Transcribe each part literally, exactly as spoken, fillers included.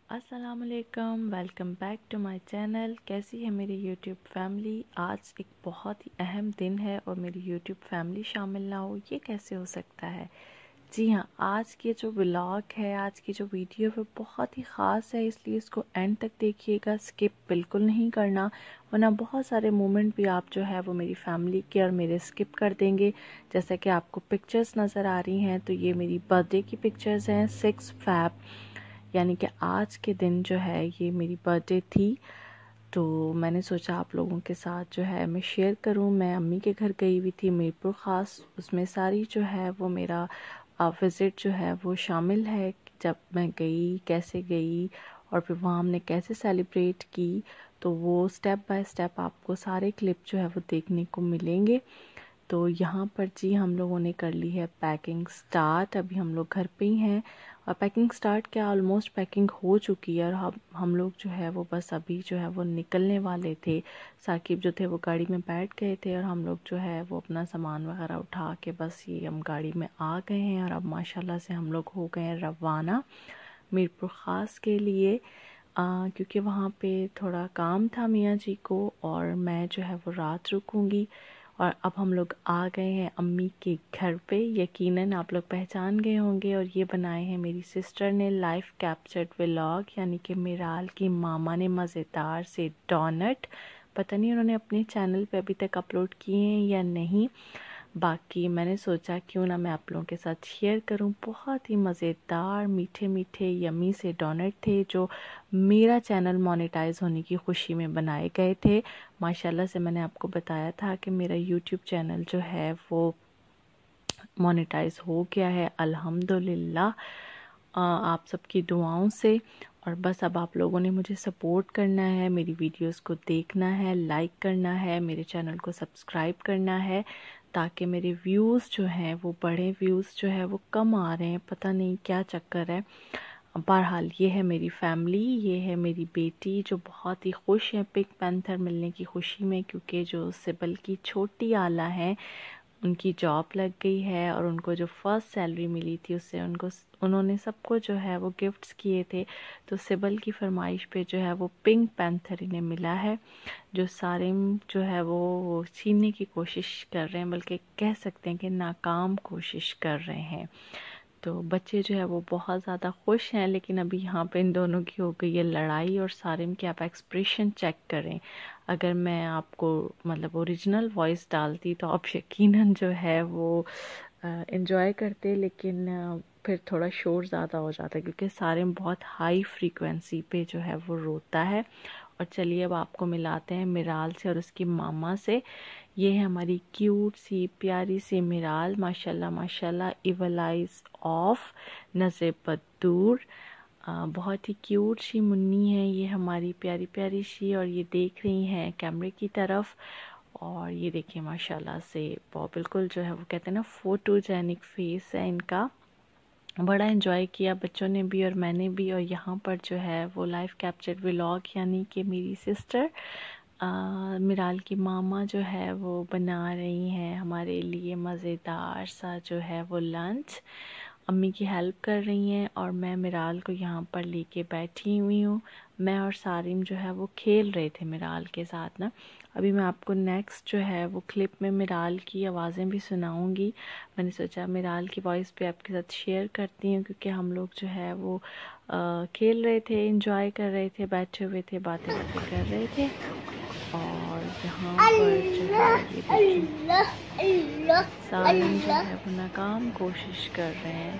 अस्सलामुअलैकुम, welcome back to my channel. कैसी है मेरी यूट्यूब फैमिली। आज एक बहुत ही अहम दिन है और मेरी यूट्यूब फैमिली शामिल ना हो ये कैसे हो सकता है। जी हाँ, आज के जो व्लॉग है, आज की जो वीडियो है बहुत ही ख़ास है, इसलिए इसको एंड तक देखिएगा, स्किप बिल्कुल नहीं करना, वरना बहुत सारे मोमेंट भी आप जो है वो मेरी फैमिली के और मेरे स्किप कर देंगे। जैसा कि आपको पिक्चर्स नज़र आ रही हैं, तो ये मेरी बर्थडे की पिक्चर्स हैं। सिक्स फैब यानी कि आज के दिन जो है ये मेरी बर्थडे थी, तो मैंने सोचा आप लोगों के साथ जो है मैं शेयर करूं। मैं अम्मी के घर गई हुई थी मीरपुर ख़ास, उसमें सारी जो है वो मेरा विज़िट जो है वो शामिल है। जब मैं गई, कैसे गई और फिर वहाँ हमने कैसे सेलिब्रेट की, तो वो स्टेप बाय स्टेप आपको सारे क्लिप जो है वो देखने को मिलेंगे। तो यहाँ पर जी हम लोगों ने कर ली है पैकिंग स्टार्ट। अभी हम लोग घर पे ही हैं और पैकिंग स्टार्ट क्या, ऑलमोस्ट पैकिंग हो चुकी है और हम हम लोग जो है वो बस अभी जो है वो निकलने वाले थे। साकिब जो थे वो गाड़ी में बैठ गए थे और हम लोग जो है वो अपना सामान वगैरह उठा के बस ये हम गाड़ी में आ गए हैं और अब माशाल्लाह से हम लोग हो गए हैं रवाना मीरपुर ख़ास के लिए, आ, क्योंकि वहाँ पे थोड़ा काम था मियाँ जी को और मैं जो है वो रात रुकूँगी। और अब हम लोग आ गए हैं अम्मी के घर पे। यकीनन आप लोग पहचान गए होंगे, और ये बनाए हैं मेरी सिस्टर ने लाइव कैप्चर्ड व्लॉग, यानी कि मिराल की मामा ने मज़ेदार से डोनट। पता नहीं उन्होंने अपने चैनल पे अभी तक अपलोड किए हैं या नहीं, बाकी मैंने सोचा क्यों ना मैं आप लोगों के साथ शेयर करूं। बहुत ही मज़ेदार मीठे मीठे यमी से डोनट थे जो मेरा चैनल मोनेटाइज होने की खुशी में बनाए गए थे। माशाल्लाह से मैंने आपको बताया था कि मेरा यूट्यूब चैनल जो है वो मोनेटाइज हो गया है अल्हम्दुलिल्लाह आप सबकी दुआओं से। और बस अब आप लोगों ने मुझे सपोर्ट करना है, मेरी वीडियोस को देखना है, लाइक करना है, मेरे चैनल को सब्सक्राइब करना है, ताकि मेरे व्यूज़ जो हैं वो बढ़े। व्यूज़ जो है वो कम आ रहे हैं, पता नहीं क्या चक्कर है। बहरहाल ये है मेरी फैमिली, ये है मेरी बेटी जो बहुत ही खुश है पिंक पैंथर मिलने की खुशी में, क्योंकि जो सिबल की छोटी आला है उनकी जॉब लग गई है और उनको जो फर्स्ट सैलरी मिली थी उससे उनको उन्होंने सबको जो है वो गिफ्ट्स किए थे। तो सिबल की फरमाइश पे जो है वो पिंक पैंथर इन्हें मिला है, जो सारिम जो है वो छीनने की कोशिश कर रहे हैं, बल्कि कह सकते हैं कि नाकाम कोशिश कर रहे हैं। तो बच्चे जो है वो बहुत ज़्यादा खुश हैं, लेकिन अभी यहाँ पे इन दोनों की हो गई है लड़ाई। और सारिम के आप एक्सप्रेशन चेक करें, अगर मैं आपको मतलब ओरिजिनल वॉइस डालती तो आप यकीनन जो है वो एंजॉय करते, लेकिन फिर थोड़ा शोर ज़्यादा हो जाता है क्योंकि सारिम बहुत हाई फ्रीक्वेंसी पे जो है वो रोता है। और चलिए अब आपको मिलाते हैं मिराल से और उसकी मामा से। ये है हमारी क्यूट सी प्यारी सी मिराल, माशाल्लाह माशाल्लाह, इवल आइज ऑफ, नज़र बदूर, बहुत ही क्यूट सी मुन्नी है ये हमारी प्यारी प्यारी सी, और ये देख रही हैं कैमरे की तरफ। और ये देखिए माशाल्लाह से बहुत बिल्कुल जो है वो कहते हैं ना फोटोजेनिक फेस है इनका। बड़ा एंजॉय किया बच्चों ने भी और मैंने भी। और यहाँ पर जो है वो लाइव कैप्चर्ड व्लॉग, यानी कि मेरी सिस्टर मिराल की मामा जो है वो बना रही हैं हमारे लिए मज़ेदार सा जो है वो लंच। अम्मी की हेल्प कर रही हैं और मैं मिराल को यहाँ पर लेके बैठी हुई हूँ। मैं और सारिम जो है वो खेल रहे थे मिराल के साथ ना। अभी मैं आपको नेक्स्ट जो है वो क्लिप में मिराल की आवाज़ें भी सुनाऊंगी। मैंने सोचा मिराल की वॉइस पे आपके साथ शेयर करती हूँ, क्योंकि हम लोग जो है वो आ, खेल रहे थे, एंजॉय कर रहे थे, बैठे हुए थे, बातें बातें कर रहे थे। और यहाँ पर जो है ये देखिए सारिम जो है वो नाकाम कोशिश कर रहे हैं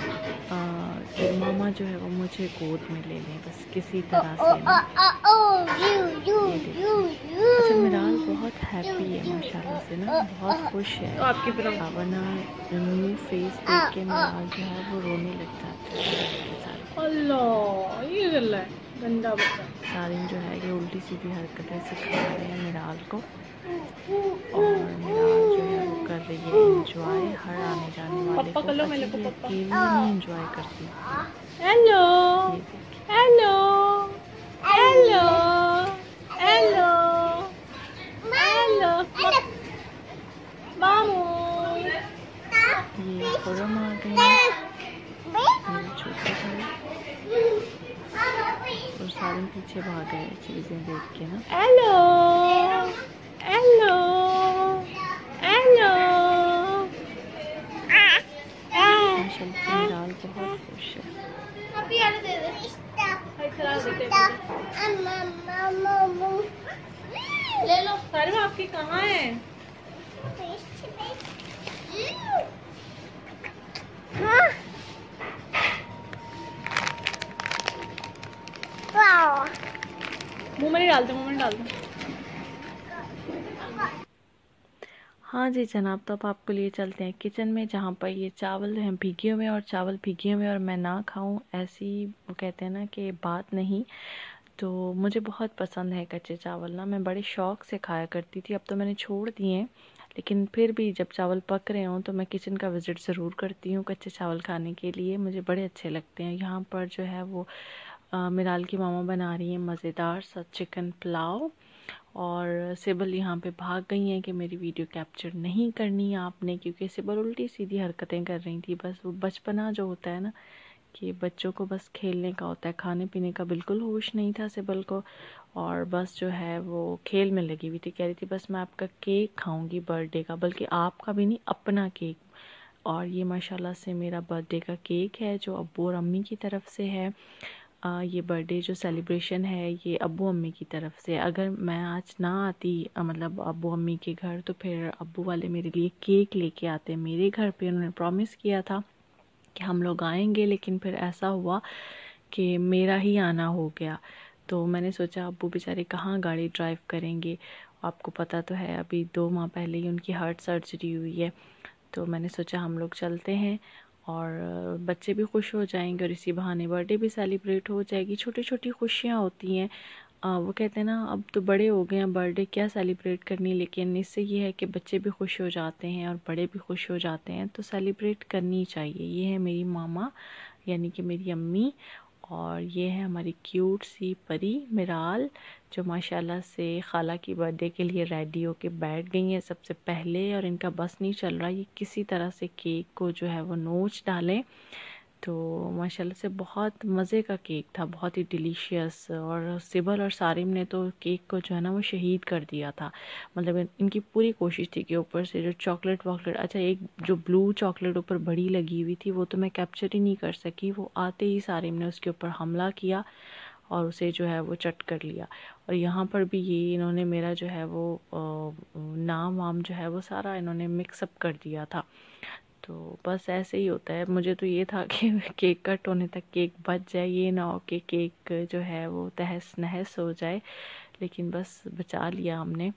कि मामा जो है वो मुझे गोद में ले लें बस किसी तरह से ना। अच्छा मिराल बहुत हैप्पी है माशाल्लाह से ना, बहुत खुश है। तो आपकी वरना न्यू फेस देख के मिराल जो है वो रोने लग जाता है। अल्लाह ये गल्ला है गंदा बच्चा। सारिम जो है ये उल्टी सीधी हरकतें सिखा रहे हैं मिराल को, और मिराल जो है वो कर रही है एंजॉय हर आने जाने वाले को। अकेले नहीं एंजॉय करती। Hello hello hello hello hello मामू, ये खुरम आ गए हैं मेरे छोटे भाई। फ़ौरन पीछे भाग गए चीज़ें देख के ना। Hello hello hello. माशाल्लाह मिराल बहुत खुश है। ले लो सारी आपकी कहाँ है? मुंह में नहीं डालते, मुंह में नहीं डालते। हाँ जी जनाब, तो अब आपको लिए चलते हैं किचन में, जहाँ पर ये चावल हैं भीगे हुए और चावल भीगे हुए और मैं ना खाऊं ऐसी, वो कहते हैं ना कि बात नहीं। तो मुझे बहुत पसंद है कच्चे चावल ना, मैं बड़े शौक़ से खाया करती थी। अब तो मैंने छोड़ दिए हैं, लेकिन फिर भी जब चावल पक रहे हों तो मैं किचन का विज़िट ज़रूर करती हूँ कच्चे चावल खाने के लिए। मुझे बड़े अच्छे लगते हैं। यहाँ पर जो है वो आ, मिराल की मामा बना रही हैं मज़ेदार सा चिकन पुलाव, और सिबल यहाँ पे भाग गई हैं कि मेरी वीडियो कैप्चर नहीं करनी आपने, क्योंकि सिबल उल्टी सीधी हरकतें कर रही थी। बस वो बचपना जो होता है ना कि बच्चों को बस खेलने का होता है, खाने पीने का बिल्कुल होश नहीं था सिबल को, और बस जो है वो खेल में लगी हुई थी। कह रही थी बस मैं आपका केक खाऊंगी बर्थडे का, बल्कि आपका भी नहीं अपना केक। और ये माशाल्लाह से मेरा बर्थडे का केक है जो अब्बू और अम्मी की तरफ से है। आ, ये बर्थडे जो सेलिब्रेशन है ये अब्बू अम्मी की तरफ से। अगर मैं आज ना आती आ, मतलब अब्बू अम्मी के घर, तो फिर अब्बू वाले मेरे लिए केक लेके आते मेरे घर पे। उन्होंने प्रॉमिस किया था कि हम लोग आएंगे, लेकिन फिर ऐसा हुआ कि मेरा ही आना हो गया। तो मैंने सोचा अब्बू बेचारे कहाँ गाड़ी ड्राइव करेंगे, आपको पता तो है अभी दो माह पहले ही उनकी हार्ट सर्जरी हुई है। तो मैंने सोचा हम लोग चलते हैं और बच्चे भी खुश हो जाएंगे और इसी बहाने बर्थडे भी सेलिब्रेट हो जाएगी। छोटी छोटी खुशियाँ होती हैं। आ, वो कहते हैं ना अब तो बड़े हो गए हैं, बर्थडे क्या सेलिब्रेट करनी, लेकिन इससे ये है कि बच्चे भी खुश हो जाते हैं और बड़े भी खुश हो जाते हैं, तो सेलिब्रेट करनी चाहिए। ये है मेरी मामा यानी कि मेरी अम्मी, और ये है हमारी क्यूट सी परी मिराल, जो माशाल्लाह से खाला की बर्थडे के लिए रेडी होके बैठ गई हैं सबसे पहले। और इनका बस नहीं चल रहा, ये किसी तरह से केक को जो है वो नोच डालें। तो माशाल्लाह से बहुत मज़े का केक था, बहुत ही डिलीशियस। और सिबल और सारिम ने तो केक को जो है ना वो शहीद कर दिया था। मतलब इनकी पूरी कोशिश थी कि ऊपर से जो चॉकलेट वॉकलेट, अच्छा एक जो ब्लू चॉकलेट ऊपर बड़ी लगी हुई थी वो तो मैं कैप्चर ही नहीं कर सकी। वो आते ही सारिम ने उसके ऊपर हमला किया और उसे जो है वो चट कर लिया। और यहाँ पर भी ये इन्होंने मेरा जो है वो नाम वाम जो है वो सारा इन्होंने मिक्सअप कर दिया था। तो बस ऐसे ही होता है। मुझे तो ये था कि केक कट होने तक केक बच जाए, ये ना हो कि केक जो है वो तहस नहस हो जाए, लेकिन बस बचा लिया हमने।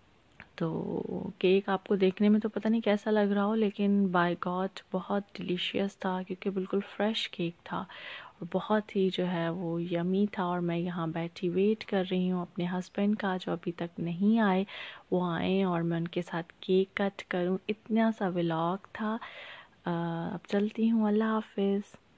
तो केक आपको देखने में तो पता नहीं कैसा लग रहा हो, लेकिन बाय गॉड बहुत डिलीशियस था, क्योंकि बिल्कुल फ्रेश केक था और बहुत ही जो है वो यमी था। और मैं यहाँ बैठी वेट कर रही हूँ अपने हस्बैंड का, जो अभी तक नहीं आए। वो आए और मैं उनके साथ केक कट करूँ। इतना सा व्लॉग था। अब चलती हूँ, अल्लाह हाफिज़।